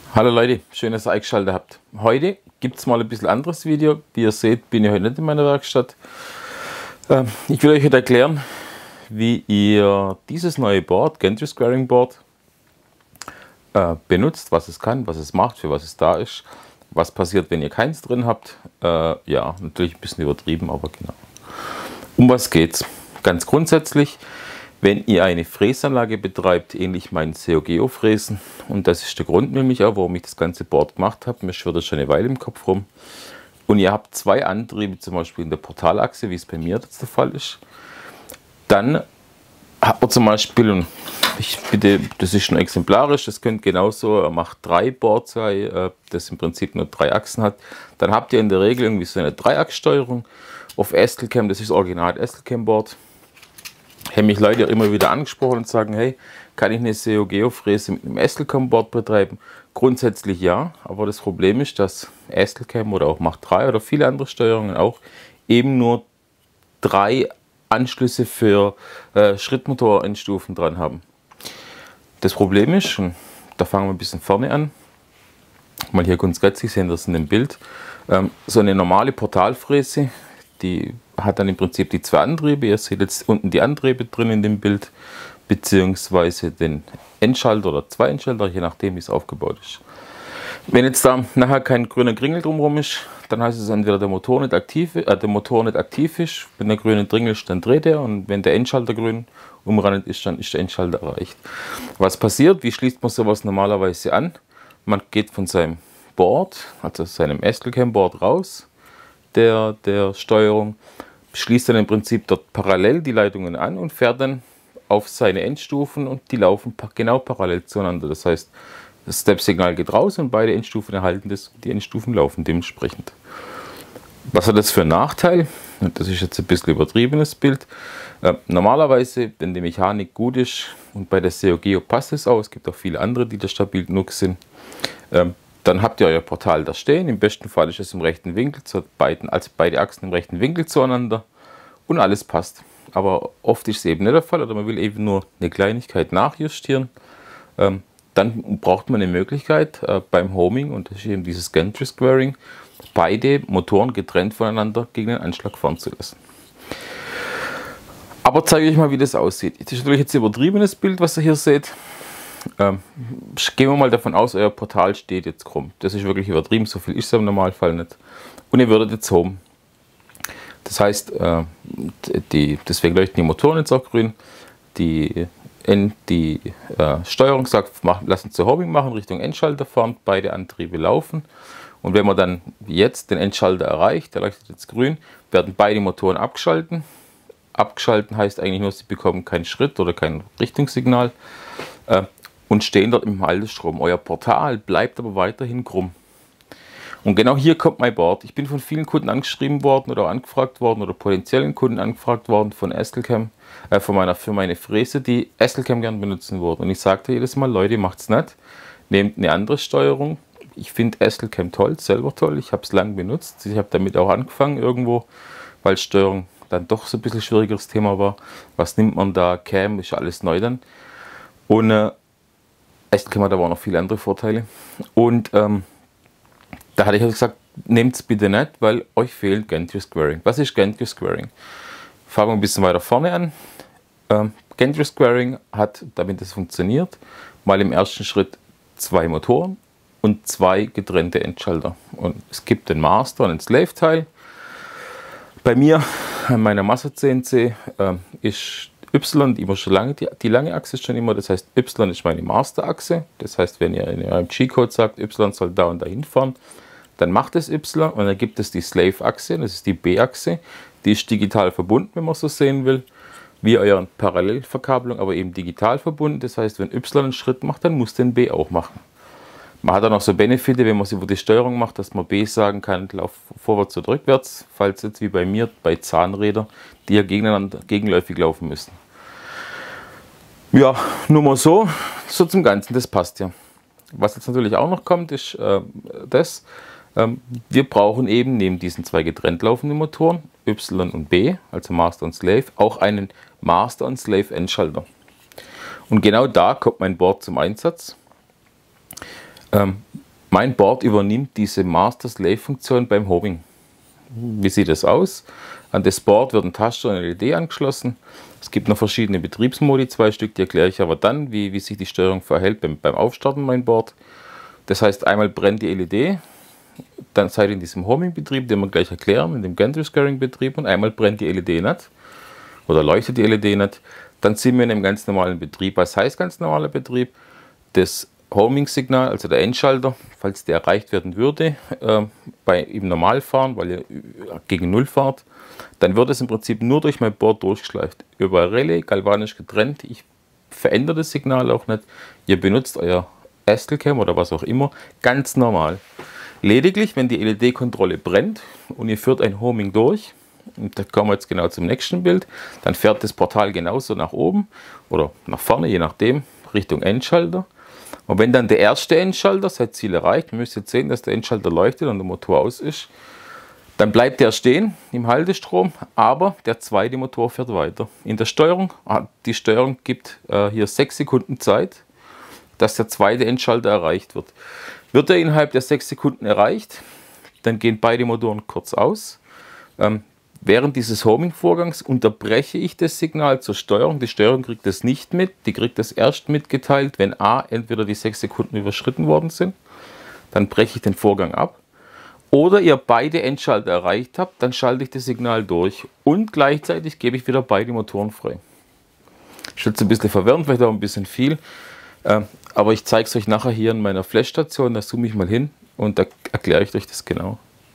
Hallo Leute, schön, dass ihr eingeschaltet habt. Heute gibt es mal ein bisschen anderes Video. Wie ihr seht, bin ich heute nicht in meiner Werkstatt. Ich will euch heute erklären, wie ihr dieses neue Board, Gantry Squaring Board, benutzt, was es kann, was es macht, für was es da ist, was passiert, wenn ihr keins drin habt. Ja, natürlich ein bisschen übertrieben, aber genau. Um was geht's? Ganz grundsätzlich, wenn ihr eine Fräsanlage betreibt, ähnlich meinen COGO-Fräsen, und das ist der Grund nämlich auch, warum ich das ganze Board gemacht habe, mir schwirrt das schon eine Weile im Kopf rum, und ihr habt zwei Antriebe, zum Beispiel in der Portalachse, wie es bei mir jetzt der Fall ist, dann habt ihr zum Beispiel, und ich bitte, das ist schon exemplarisch, das könnt genauso, er macht 3 Boards, das im Prinzip nur 3 Achsen hat, dann habt ihr in der Regel irgendwie so eine Dreiachssteuerung auf Estelcam, das ist das Original Estelcam Board. Haben mich Leute immer wieder angesprochen und sagen, hey, kann ich eine COGO-Fräse mit einem Estelcam-Board betreiben? Grundsätzlich ja, aber das Problem ist, dass Estelcam oder auch Mach 3 oder viele andere Steuerungen auch eben nur 3 Anschlüsse für Schrittmotor-Endstufen dran haben. Das Problem ist, und da fangen wir ein bisschen vorne an, mal hier grundsätzlich sehen wir das in dem Bild, so eine normale Portalfräse, die hat dann im Prinzip die 2 Antriebe. Ihr seht jetzt unten die Antriebe drin in dem Bild, beziehungsweise den Endschalter oder 2 Endschalter, je nachdem wie es aufgebaut ist. Wenn jetzt da nachher kein grüner Kringel drumherum ist, dann heißt es entweder der Motor nicht aktiv ist. Wenn der grüne Kringel ist, dann dreht er, und wenn der Endschalter grün umrandet ist, dann ist der Endschalter erreicht. Was passiert? Wie schließt man sowas normalerweise an? Man geht von seinem Board, also seinem Estelcam Board raus, der Steuerung, schließt dann im Prinzip dort parallel die Leitungen an und fährt dann auf seine Endstufen, und die laufen genau parallel zueinander. Das heißt, das Step-Signal geht raus und beide Endstufen erhalten das, die Endstufen laufen dementsprechend. Was hat das für einen Nachteil? Und das ist jetzt ein bisschen übertriebenes Bild. Normalerweise, wenn die Mechanik gut ist, und bei der COGO passt es auch, es gibt auch viele andere, die da stabil genug sind, dann habt ihr euer Portal da stehen. Im besten Fall ist es im rechten Winkel, also beide Achsen im rechten Winkel zueinander, und alles passt. Aber oft ist es eben nicht der Fall, oder man will eben nur eine Kleinigkeit nachjustieren. Dann braucht man eine Möglichkeit beim Homing, und das ist eben dieses Gantry Squaring, beide Motoren getrennt voneinander gegen den Anschlag fahren zu lassen. Aber zeige ich euch mal, wie das aussieht. Das ist natürlich jetzt ein übertriebenes Bild, was ihr hier seht. Gehen wir mal davon aus, euer Portal steht jetzt krumm. Das ist wirklich übertrieben, so viel ist es im Normalfall nicht. Und ihr würdet jetzt homen. Das heißt, deswegen leuchten die Motoren jetzt auch grün. Die Steuerung sagt, lass uns zu Homing machen, Richtung Endschalter fahren, beide Antriebe laufen. Und wenn man dann jetzt den Endschalter erreicht, der leuchtet jetzt grün, werden beide Motoren abgeschalten. Abgeschalten heißt eigentlich nur, sie bekommen keinen Schritt oder kein Richtungssignal. Und stehen dort im Haltestrom. Euer Portal bleibt aber weiterhin krumm. Und genau hier kommt mein Board. Ich bin von vielen Kunden angeschrieben worden oder angefragt worden oder potenziellen Kunden angefragt worden von Estelcam, für meine Fräse, die Estelcam gern benutzen würden. Und ich sagte jedes Mal, Leute, macht's nicht. Nehmt eine andere Steuerung. Ich finde Estelcam toll, selber toll. Ich habe es lange benutzt. Ich habe damit auch angefangen irgendwo, weil Steuerung dann doch so ein bisschen schwierigeres Thema war. Was nimmt man da? Cam, ist alles neu dann. Und Estelcam hat aber auch noch viele andere Vorteile. Und da hatte ich also gesagt, nehmt es bitte nicht, weil euch fehlt Gantry Squaring. Was ist Gantry Squaring? Fangen wir ein bisschen weiter vorne an. Gantry Squaring hat, damit es funktioniert, mal im ersten Schritt 2 Motoren und 2 getrennte Endschalter. Und es gibt den Master und den Slave-Teil. Bei mir, an meiner Masse CNC, ist Y immer schon lange, die lange Achse ist schon immer, das heißt Y ist meine Master-Achse. Das heißt, wenn ihr in eurem G-Code sagt, Y soll da und dahin fahren, dann macht es Y, und dann gibt es die Slave-Achse, das ist die B-Achse. Die ist digital verbunden, wenn man so sehen will, wie eure Parallelverkabelung, aber eben digital verbunden. Das heißt, wenn Y einen Schritt macht, dann muss den B auch machen. Man hat dann auch so Benefite, wenn man es über die Steuerung macht, dass man B sagen kann, lauf vorwärts oder rückwärts, falls jetzt wie bei mir bei Zahnrädern, die ja gegenläufig laufen müssen. Ja, nur mal so zum Ganzen, das passt ja. Was jetzt natürlich auch noch kommt, ist wir brauchen eben neben diesen 2 getrennt laufenden Motoren, Y und B, also Master und Slave, auch einen Master und Slave Endschalter. Und genau da kommt mein Board zum Einsatz. Mein Board übernimmt diese Master-Slave-Funktion beim Homing. Wie sieht das aus? An das Board wird ein Taster und eine LED angeschlossen. Es gibt noch verschiedene Betriebsmodi, 2 Stück, die erkläre ich aber dann, wie sich die Steuerung verhält beim Aufstarten mein Board. Das heißt, einmal brennt die LED, dann seid ihr in diesem Homing-Betrieb, den wir gleich erklären, in dem Gantry-Scaring-Betrieb, und einmal brennt die LED nicht oder leuchtet die LED nicht. Dann sind wir in einem ganz normalen Betrieb. Was heißt ganz normaler Betrieb? Das Homing-Signal, also der Endschalter, falls der erreicht werden würde, im Normalfahren, weil ihr gegen Null fahrt, dann wird es im Prinzip nur durch mein Board durchgeschleift. Über Relais, galvanisch getrennt. Ich verändere das Signal auch nicht. Ihr benutzt euer Estelcam oder was auch immer ganz normal. Lediglich, wenn die LED-Kontrolle brennt und ihr führt ein Homing durch, und da kommen wir jetzt genau zum nächsten Bild, dann fährt das Portal genauso nach oben oder nach vorne, je nachdem, Richtung Endschalter. Und wenn dann der erste Endschalter sein Ziel erreicht, ihr müsst jetzt sehen, dass der Endschalter leuchtet und der Motor aus ist, dann bleibt der stehen im Haltestrom, aber der zweite Motor fährt weiter. In der Steuerung, die Steuerung gibt hier 6 Sekunden Zeit, dass der zweite Endschalter erreicht wird. Wird er innerhalb der 6 Sekunden erreicht, dann gehen beide Motoren kurz aus. Während dieses Homing-Vorgangs unterbreche ich das Signal zur Steuerung. Die Steuerung kriegt das nicht mit. Die kriegt das erst mitgeteilt, wenn entweder die 6 Sekunden überschritten worden sind. Dann breche ich den Vorgang ab. Oder ihr beide Endschalter erreicht habt, dann schalte ich das Signal durch. Und gleichzeitig gebe ich wieder beide Motoren frei. Ist jetzt ein bisschen verwirrend, vielleicht auch ein bisschen viel. Aber ich zeige es euch nachher hier in meiner Flash-Station. Da zoome ich mal hin und da erkläre ich euch das genau.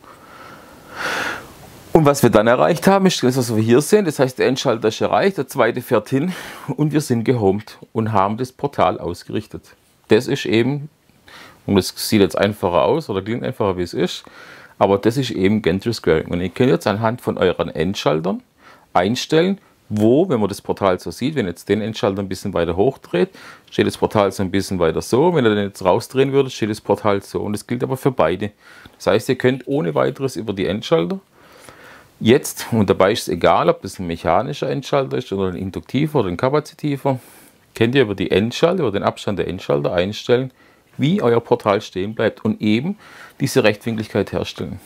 Und was wir dann erreicht haben, ist das, was wir hier sehen. Das heißt, der Endschalter ist erreicht, der zweite fährt hin und wir sind gehomt und haben das Portal ausgerichtet. Das ist eben, und das sieht jetzt einfacher aus oder klingt einfacher, wie es ist, aber das ist eben Gantry Squaring. Und ihr könnt jetzt anhand von euren Endschaltern einstellen, wo, wenn man das Portal so sieht, wenn ihr jetzt den Endschalter ein bisschen weiter hochdreht, steht das Portal so ein bisschen weiter so. Wenn ihr den jetzt rausdrehen würdet, steht das Portal so. Und das gilt aber für beide. Das heißt, ihr könnt ohne weiteres über die Endschalter jetzt, und dabei ist es egal, ob das ein mechanischer Endschalter ist oder ein induktiver oder ein kapazitiver, könnt ihr über die Endschalter, über den Abstand der Endschalter einstellen, wie euer Portal stehen bleibt und eben diese Rechtwinkligkeit herstellen.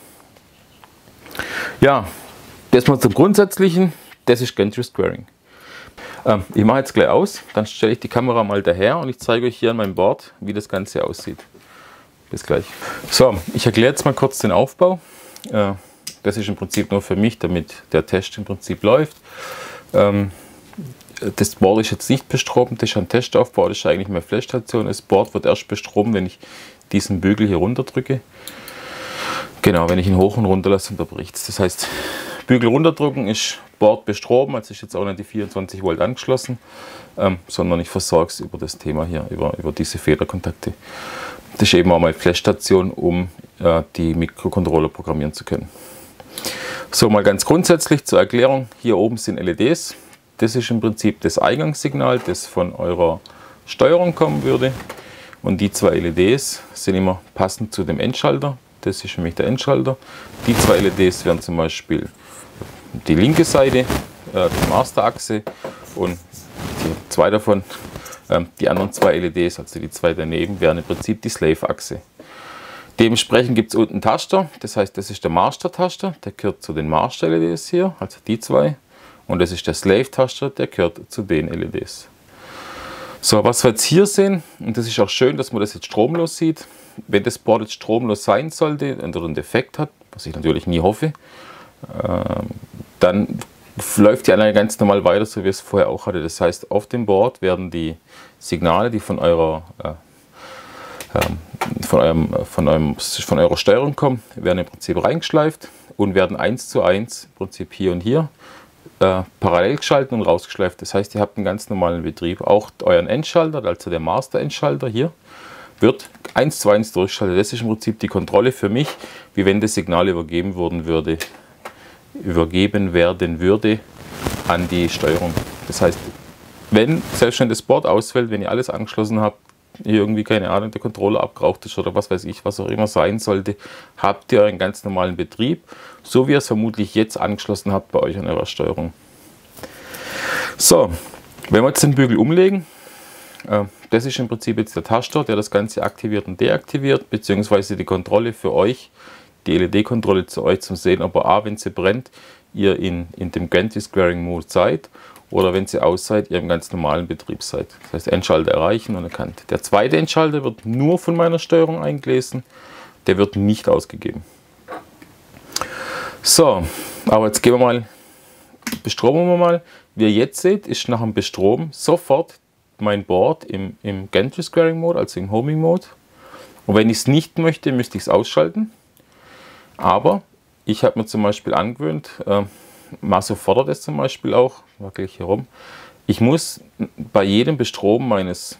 Ja, das mal zum Grundsätzlichen, das ist Gantry Squaring. Ich mache jetzt gleich aus, dann stelle ich die Kamera mal daher und ich zeige euch hier an meinem Board, wie das Ganze aussieht. Bis gleich. So, ich erkläre jetzt mal kurz den Aufbau. Das ist im Prinzip nur für mich, damit der Test im Prinzip läuft. Das Board ist jetzt nicht bestromt, das ist ein Testaufbau, das ist eigentlich meine Flash-Station. Das Board wird erst bestromt, wenn ich diesen Bügel hier runter drücke. Genau, wenn ich ihn hoch und runter lasse, unterbricht es. Das heißt, Bügel runterdrücken ist Board bestromen, also ist jetzt auch nicht die 24 Volt angeschlossen, sondern ich versorge es über das Thema hier, über diese Federkontakte. Das ist eben auch meine Flash-Station, um die Mikrocontroller programmieren zu können. So, mal ganz grundsätzlich zur Erklärung. Hier oben sind LEDs. Das ist im Prinzip das Eingangssignal, das von eurer Steuerung kommen würde. Und die 2 LEDs sind immer passend zu dem Endschalter. Das ist nämlich der Endschalter. Die 2 LEDs wären zum Beispiel die linke Seite, die Masterachse, und die 2 davon, die anderen 2 LEDs, also die 2 daneben, wären im Prinzip die Slave-Achse. Dementsprechend gibt es unten einen Taster, das heißt, das ist der Master-Taster, der gehört zu den Master-LEDs hier, also die 2. Und das ist der Slave-Taster, der gehört zu den LEDs. So, was wir jetzt hier sehen, und das ist auch schön, dass man das jetzt stromlos sieht. Wenn das Board jetzt stromlos sein sollte und einen Defekt hat, was ich natürlich nie hoffe, dann läuft die Anlage ganz normal weiter, so wie es vorher auch hatte. Das heißt, auf dem Board werden die Signale, die von eurer Steuerung kommen, werden im Prinzip reingeschleift und werden 1:1 im Prinzip hier und hier parallel geschalten und rausgeschleift. Das heißt, ihr habt einen ganz normalen Betrieb. Auch euren Endschalter, also der Master-Endschalter hier, wird 1:1 durchschalten. Das ist im Prinzip die Kontrolle für mich, wie wenn das Signal übergeben werden würde an die Steuerung. Das heißt, selbst wenn das Board ausfällt, wenn ihr alles angeschlossen habt, irgendwie, keine Ahnung, der Controller abgeraucht ist oder was weiß ich, was auch immer sein sollte, habt ihr einen ganz normalen Betrieb, so wie ihr es vermutlich jetzt angeschlossen habt bei euch an eurer Steuerung. So, wenn wir jetzt den Bügel umlegen, Das ist im Prinzip jetzt der Taster, der das Ganze aktiviert und deaktiviert, beziehungsweise die Kontrolle für euch, die LED-Kontrolle zu euch zum Sehen, aber A, wenn sie brennt, ihr in dem Gantry Squaring Mode seid, oder wenn sie aus seid, ihr im ganz normalen Betrieb seid. Das heißt, Endschalter erreichen und erkannt. Der zweite Endschalter wird nur von meiner Steuerung eingelesen, der wird nicht ausgegeben. So, aber jetzt gehen wir mal, bestromen wir mal. Wie ihr jetzt seht, ist nach dem Bestromen sofort mein Board im Gantry Squaring Mode, also im Homing Mode. Und wenn ich es nicht möchte, müsste ich es ausschalten. Aber ich habe mir zum Beispiel angewöhnt, Masso fordert es zum Beispiel auch, wackel ich hier rum, ich muss bei jedem Bestromen meines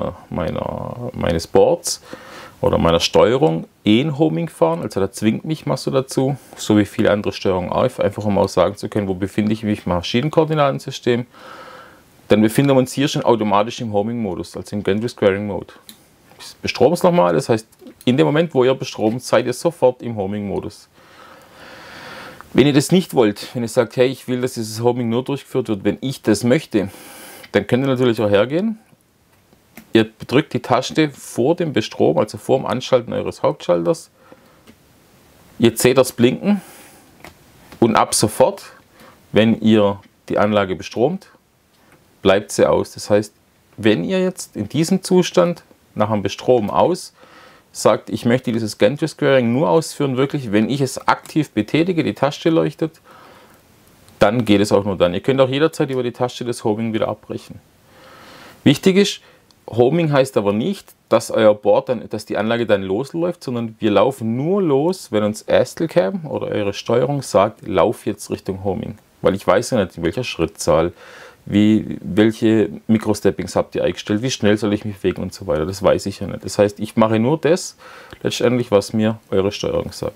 Boards oder meiner Steuerung ein Homing fahren, also da zwingt mich Masso dazu, so wie viele andere Steuerungen auch, einfach um auch sagen zu können, wo befinde ich mich im Maschinenkoordinatensystem. Dann befinden wir uns hier schon automatisch im Homing-Modus, also im Gantry Squaring Mode. Ich bestrome es nochmal, das heißt, in dem Moment, wo ihr bestromt, seid ihr sofort im Homing-Modus. Wenn ihr das nicht wollt, wenn ihr sagt, hey, ich will, dass dieses Homing nur durchgeführt wird, wenn ich das möchte, dann könnt ihr natürlich auch hergehen. Ihr drückt die Taste vor dem Bestrom, also vor dem Anschalten eures Hauptschalters. Ihr seht das Blinken und ab sofort, wenn ihr die Anlage bestromt, bleibt sie aus. Das heißt, wenn ihr jetzt in diesem Zustand nach dem Bestromen aus sagt, ich möchte dieses Gantry Squaring nur ausführen, wirklich, wenn ich es aktiv betätige, die Taste leuchtet, dann geht es auch nur dann. Ihr könnt auch jederzeit über die Taste des Homing wieder abbrechen. Wichtig ist, Homing heißt aber nicht, dass euer Board dann, dass die Anlage dann losläuft, sondern wir laufen nur los, wenn uns Astelcam oder eure Steuerung sagt, lauf jetzt Richtung Homing. Weil ich weiß ja nicht, in welcher Schrittzahl, welche Mikrosteppings habt ihr eingestellt, wie schnell soll ich mich bewegen und so weiter. Das weiß ich ja nicht. Das heißt, ich mache nur das, letztendlich, was mir eure Steuerung sagt.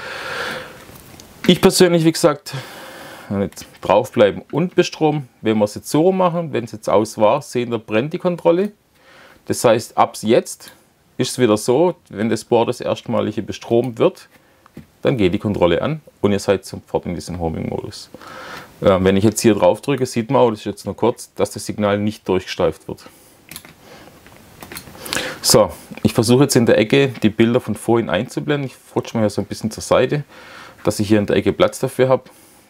Ich persönlich, wie gesagt, jetzt draufbleiben und bestromen. Wenn wir es jetzt so machen, wenn es jetzt aus war, sehen wir, brennt die Kontrolle. Das heißt, ab jetzt ist es wieder so, wenn das Board das erstmalige bestromt wird, dann geht die Kontrolle an und ihr seid sofort in diesem Homing-Modus. Wenn ich jetzt hier drauf drücke, sieht man, das ist jetzt nur kurz, dass das Signal nicht durchgestreift wird. So, ich versuche jetzt in der Ecke die Bilder von vorhin einzublenden. Ich rutsche mal hier so ein bisschen zur Seite, dass ich hier in der Ecke Platz dafür habe.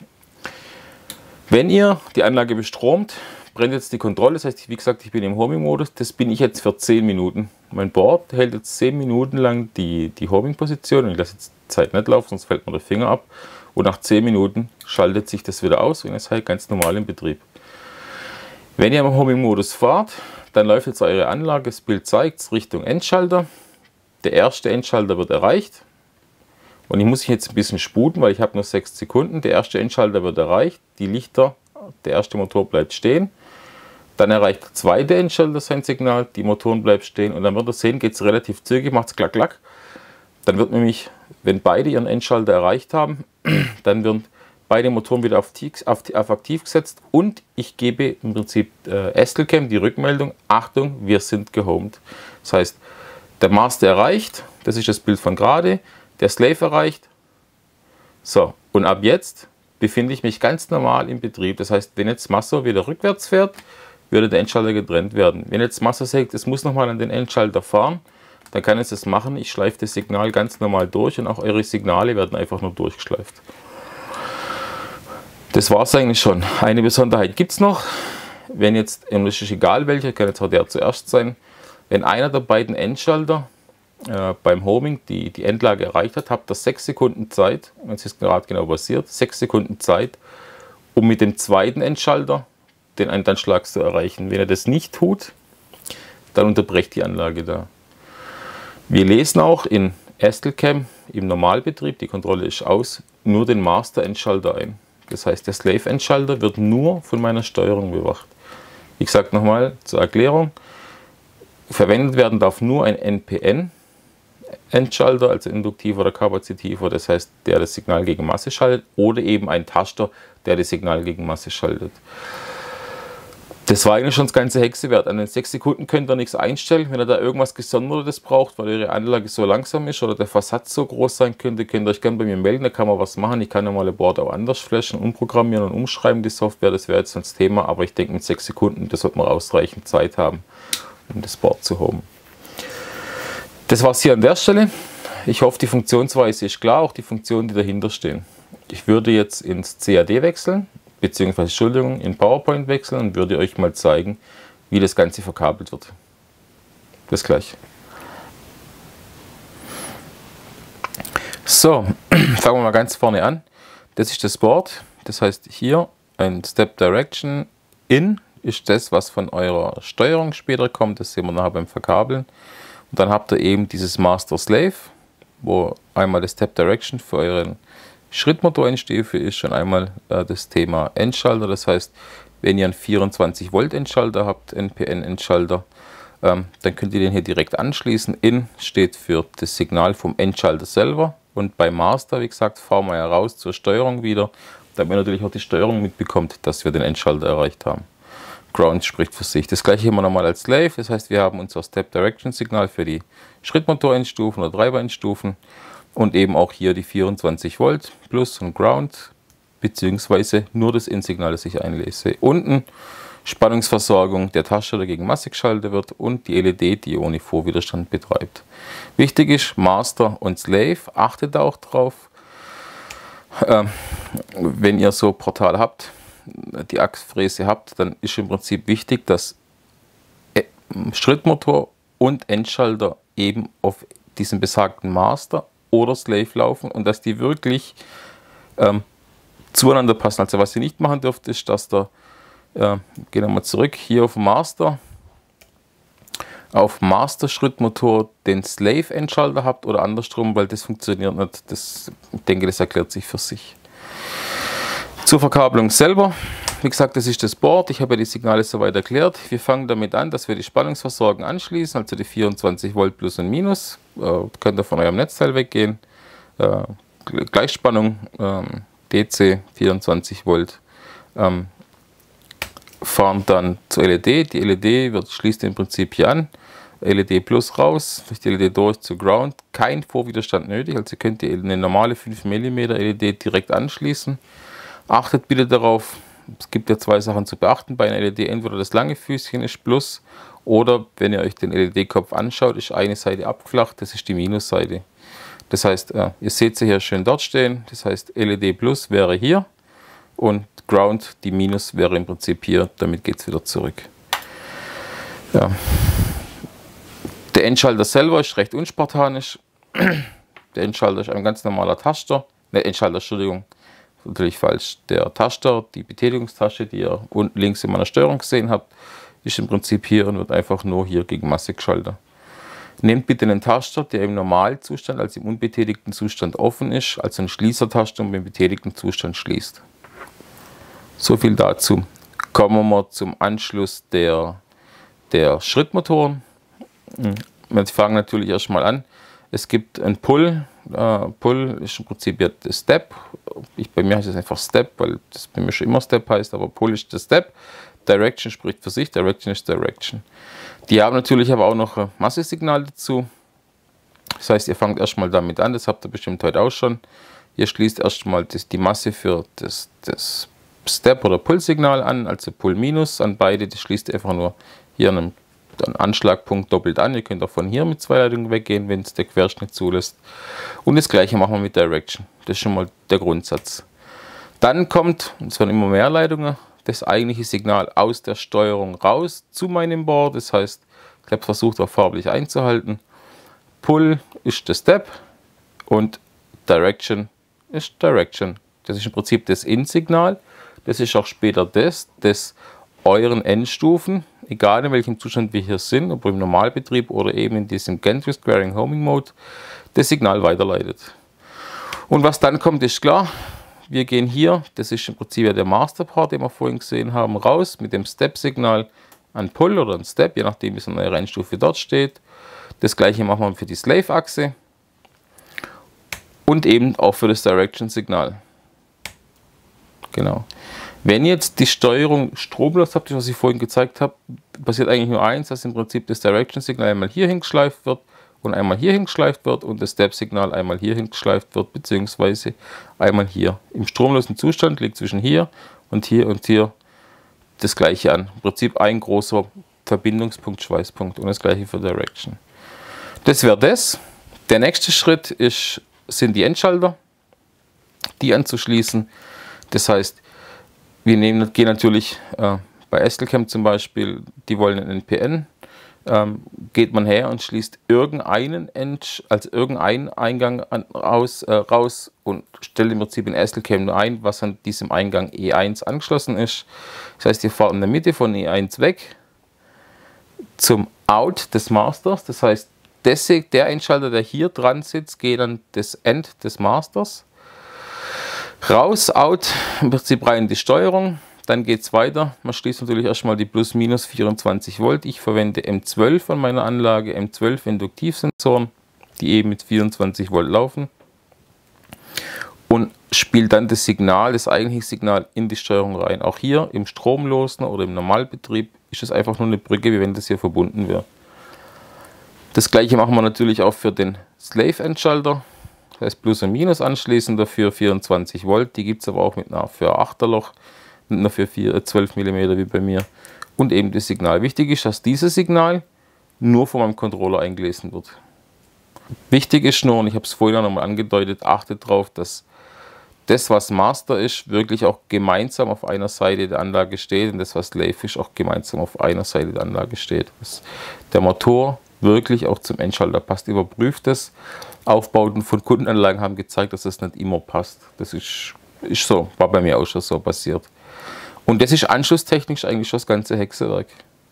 Wenn ihr die Anlage bestromt, brennt jetzt die Kontrolle. Das heißt, wie gesagt, ich bin im Homing-Modus. Das bin ich jetzt für 10 Minuten. Mein Board hält jetzt 10 Minuten lang die Homing-Position. Ich lasse jetzt die Zeit nicht laufen, sonst fällt mir der Finger ab. Und nach 10 Minuten schaltet sich das wieder aus und es ist halt ganz normal im Betrieb. Wenn ihr im Homing-Modus fahrt, dann läuft jetzt eure Anlage, das Bild zeigt es, Richtung Endschalter. Der erste Endschalter wird erreicht. Und ich muss jetzt ein bisschen sputen, weil ich habe nur 6 Sekunden. Der erste Endschalter wird erreicht, die Lichter, der erste Motor bleibt stehen. Dann erreicht der zweite Endschalter sein Signal, die Motoren bleiben stehen. Und dann wird ihr sehen, geht es relativ zügig, macht es klack, klack. Dann wird nämlich, wenn beide ihren Endschalter erreicht haben, dann werden beide Motoren wieder auf aktiv gesetzt und ich gebe im Prinzip Astelcam die Rückmeldung, Achtung, wir sind gehomed. Das heißt, der Master erreicht, das ist das Bild von gerade, der Slave erreicht. So, und ab jetzt befinde ich mich ganz normal im Betrieb. Das heißt, wenn jetzt Master wieder rückwärts fährt, würde der Endschalter getrennt werden. Wenn jetzt Master sagt, es muss nochmal an den Endschalter fahren, dann kann es das machen. Ich schleife das Signal ganz normal durch und auch eure Signale werden einfach nur durchgeschleift. Das war es eigentlich schon. Eine Besonderheit gibt es noch. Wenn jetzt, es ist egal welcher, kann jetzt auch der zuerst sein, wenn einer der beiden Endschalter beim Homing die Endlage erreicht hat, habt ihr 6 Sekunden Zeit, wenn es gerade genau passiert, 6 Sekunden Zeit, um mit dem zweiten Endschalter den Anschlag zu erreichen. Wenn er das nicht tut, dann unterbrecht die Anlage da. Wir lesen auch in Astelcam im Normalbetrieb, die Kontrolle ist aus, nur den Master-Endschalter ein. Das heißt, der Slave-Endschalter wird nur von meiner Steuerung bewacht. Ich sage nochmal zur Erklärung, verwendet werden darf nur ein NPN-Endschalter, also induktiv oder kapazitiver, das heißt, der das Signal gegen Masse schaltet, oder eben ein Taster, der das Signal gegen Masse schaltet. Das war eigentlich schon das ganze Hexewerk. An den 6 Sekunden könnt ihr nichts einstellen. Wenn ihr da irgendwas Gesondertes braucht, weil eure Anlage so langsam ist oder der Versatz so groß sein könnte, könnt ihr euch gerne bei mir melden. Da kann man was machen. Ich kann ja mal ein Board auch anders flashen, umprogrammieren und umschreiben, die Software. Das wäre jetzt das Thema. Aber ich denke, mit 6 Sekunden, das wird man ausreichend Zeit haben, um das Board zu homen. Das war es hier an der Stelle. Ich hoffe, die Funktionsweise ist klar, auch die Funktionen, die dahinter stehen. Ich würde jetzt ins CAD wechseln, beziehungsweise, Entschuldigung, in PowerPoint wechseln und würde euch mal zeigen, wie das Ganze verkabelt wird. Bis gleich. So, fangen wir mal ganz vorne an. Das ist das Board. Das heißt, hier ein Step Direction in ist das, was von eurer Steuerung später kommt. Das sehen wir nachher beim Verkabeln. Und dann habt ihr eben dieses Master Slave, wo einmal das Step Direction für euren Schrittmotorendstufe ist und einmal das Thema Endschalter. Das heißt, wenn ihr einen 24 Volt Endschalter habt, NPN Endschalter, dann könnt ihr den hier direkt anschließen. In steht für das Signal vom Endschalter selber. Und bei Master, wie gesagt, fahren wir ja raus zur Steuerung wieder, damit natürlich auch die Steuerung mitbekommt, dass wir den Endschalter erreicht haben. Ground spricht für sich. Das gleiche haben wir nochmal als Slave, das heißt, wir haben unser Step Direction Signal für die Schrittmotor-Endstufen oder Treiber-Endstufen und eben auch hier die 24 Volt Plus und Ground, beziehungsweise nur das In-Signal, das ich einlese. Unten Spannungsversorgung der Taster, der gegen Masse geschaltet wird und die LED, die ohne Vorwiderstand betreibt. Wichtig ist Master und Slave, achtet auch drauf, wenn ihr so Portal habt, die Achsfräse habt, dann ist im Prinzip wichtig, dass Schrittmotor und Endschalter eben auf diesem besagten Master oder Slave laufen und dass die wirklich zueinander passen. Also was ihr nicht machen dürft, ist, dass der, gehen wir mal zurück, hier auf Master, auf Master Schrittmotor den Slave Endschalter habt oder andersrum, weil das funktioniert nicht. Das, ich denke, das erklärt sich für sich. Zur Verkabelung selber, wie gesagt, das ist das Board. Ich habe ja die Signale soweit erklärt. Wir fangen damit an, dass wir die Spannungsversorgung anschließen, also die 24 Volt Plus und Minus. Könnt ihr von eurem Netzteil weggehen. Gleichspannung, DC 24 Volt. Fahren dann zur LED. Die LED schließt im Prinzip hier an. LED Plus raus, durch die LED durch zu Ground. Kein Vorwiderstand nötig, also könnt ihr eine normale 5 mm LED direkt anschließen. Achtet bitte darauf, es gibt ja zwei Sachen zu beachten bei einer LED. Entweder das lange Füßchen ist Plus oder wenn ihr euch den LED-Kopf anschaut, ist eine Seite abgeflacht, das ist die Minusseite. Das heißt, ihr seht sie hier schön dort stehen, das heißt LED Plus wäre hier und Ground, die Minus wäre im Prinzip hier, damit geht es wieder zurück. Ja. Der Endschalter selber ist recht unspartanisch. Der Endschalter ist ein ganz normaler Taster. Ne, Endschalter, Entschuldigung, natürlich falsch. Der Taster, die Betätigungstasche, die ihr unten links in meiner Steuerung gesehen habt, ist im Prinzip hier und wird einfach nur hier gegen Masse geschaltet. Nehmt bitte einen Taster, der im Normalzustand, also im unbetätigten Zustand offen ist, also einen Schließertaster und im betätigten Zustand schließt. So viel dazu. Kommen wir zum Anschluss der Schrittmotoren. Wir fangen natürlich erstmal an. Es gibt ein Pull. Pull ist im Prinzip ja das Step. Bei mir heißt es einfach Step, weil das bei mir schon immer Step heißt, aber Pull ist das Step. Direction spricht für sich, Direction ist Direction. Die haben natürlich aber auch noch ein Massesignal dazu. Das heißt, ihr fangt erstmal damit an, das habt ihr bestimmt heute auch schon. Ihr schließt erstmal die Masse für das Step- oder Pull-Signal an, also Pull minus an beide. Das schließt ihr einfach nur hier an einem Anschlagpunkt doppelt an. Ihr könnt auch von hier mit zwei Leitungen weggehen, wenn es der Querschnitt zulässt. Und das gleiche machen wir mit Direction. Das ist schon mal der Grundsatz. Dann kommt, es werden immer mehr Leitungen, das eigentliche Signal aus der Steuerung raus zu meinem Board. Das heißt, ich habe versucht auch farblich einzuhalten. Pull ist der Step und Direction ist Direction. Das ist im Prinzip das In-Signal. Das ist auch später das euren Endstufen, egal in welchem Zustand wir hier sind, ob im Normalbetrieb oder eben in diesem Gantry Squaring Homing Mode, das Signal weiterleitet. Und was dann kommt, ist klar. Wir gehen hier, das ist im Prinzip ja der Master Part, den wir vorhin gesehen haben, raus mit dem Step-Signal an Pull oder an Step, je nachdem wie es in eurer Endstufe dort steht. Das gleiche machen wir für die Slave-Achse und eben auch für das Direction-Signal. Genau. Wenn jetzt die Steuerung stromlos habt, was ich vorhin gezeigt habe, passiert eigentlich nur eins, dass im Prinzip das Direction-Signal einmal hier hingeschleift wird und einmal hier hingeschleift wird und das Step-Signal einmal hier hingeschleift wird, beziehungsweise einmal hier. Im stromlosen Zustand liegt zwischen hier und hier das gleiche an. Im Prinzip ein großer Verbindungspunkt, Schweißpunkt und das gleiche für Direction. Das wäre das. Der nächste Schritt sind die Endschalter, die anzuschließen. Das heißt, wir gehen natürlich bei Estelcam zum Beispiel, die wollen einen NPN, geht man her und schließt irgendeinen Eingang raus und stellt im Prinzip in Estelcam nur ein, was an diesem Eingang E1 angeschlossen ist. Das heißt, ihr fahrt in der Mitte von E1 weg zum Out des Masters. Das heißt, der Endschalter, der hier dran sitzt, geht an das End des Masters. Raus, Out, im Prinzip rein in die Steuerung. Dann geht es weiter. Man schließt natürlich erstmal die plus-minus 24 Volt. Ich verwende M12 von meiner Anlage, M12 Induktivsensoren, die eben mit 24 Volt laufen. Und spiele dann das Signal, das eigentliche Signal in die Steuerung rein. Auch hier im stromlosen oder im Normalbetrieb ist es einfach nur eine Brücke, wie wenn das hier verbunden wäre. Das gleiche machen wir natürlich auch für den Slave-Endschalter. Das heißt Plus und Minus anschließen, dafür 24 Volt. Die gibt es aber auch für 8er Loch. Nur für 12 mm wie bei mir. Und eben das Signal. Wichtig ist, dass dieses Signal nur von meinem Controller eingelesen wird. Wichtig ist nur, und ich habe es vorhin noch mal angedeutet, achtet darauf, dass das, was Master ist, wirklich auch gemeinsam auf einer Seite der Anlage steht und das, was Slave ist, auch gemeinsam auf einer Seite der Anlage steht. Dass der Motor wirklich auch zum Endschalter passt. Überprüft es. Aufbauten von Kundenanlagen haben gezeigt, dass das nicht immer passt. Das ist so, war bei mir auch schon so passiert. Und das ist anschlusstechnisch eigentlich schon das ganze Hexenwerk.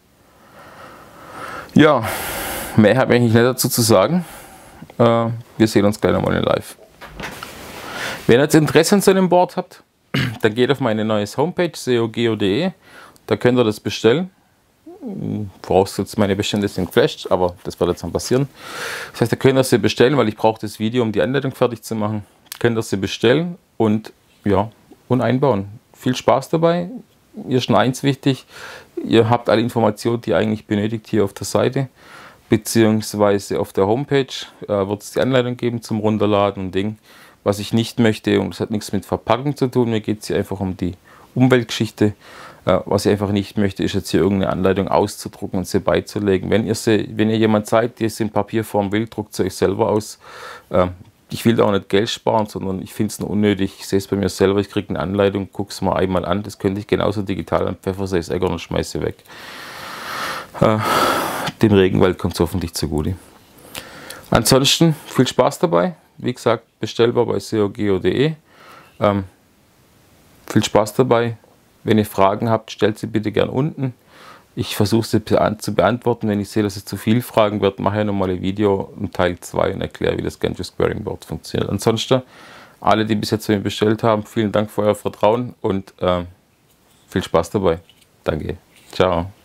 Ja, mehr habe ich nicht dazu zu sagen. Wir sehen uns gleich nochmal in live. Wenn ihr jetzt Interesse an so einem Board habt, dann geht auf meine neue Homepage seogeo.de. Da könnt ihr das bestellen. Vorausgesetzt meine Bestände sind geflasht, aber das wird jetzt dann passieren. Das heißt, da könnt ihr sie bestellen, weil ich brauche das Video, um die Anleitung fertig zu machen. Könnt ihr sie bestellen und einbauen. Viel Spaß dabei. Hier ist nur eins wichtig, ihr habt alle Informationen, die ihr eigentlich benötigt, hier auf der Seite, beziehungsweise auf der Homepage wird es die Anleitung geben zum Runterladen und Ding. Was ich nicht möchte, und das hat nichts mit Verpackung zu tun, mir geht es hier einfach um die Umweltgeschichte. Was ich einfach nicht möchte, ist jetzt hier irgendeine Anleitung auszudrucken und sie beizulegen. Wenn ihr jemand seid, der es in Papierform will, druckt sie euch selber aus. Ich will da auch nicht Geld sparen, sondern ich finde es nur unnötig. Ich sehe es bei mir selber, ich kriege eine Anleitung, gucke es mal einmal an. Das könnte ich genauso digital an Pfeffersaisegger und schmeiße weg. Dem Regenwald kommt es hoffentlich zugute. Ansonsten viel Spaß dabei. Wie gesagt, bestellbar bei seogeo.de. Viel Spaß dabei. Wenn ihr Fragen habt, stellt sie bitte gern unten. Ich versuche sie zu beantworten. Wenn ich sehe, dass es zu viele Fragen wird, mache ich nochmal ein Video in Teil 2 und erkläre, wie das ganze Squaring Board funktioniert. Ansonsten, alle, die bis jetzt bei mir bestellt haben, vielen Dank für euer Vertrauen und viel Spaß dabei. Danke. Ciao.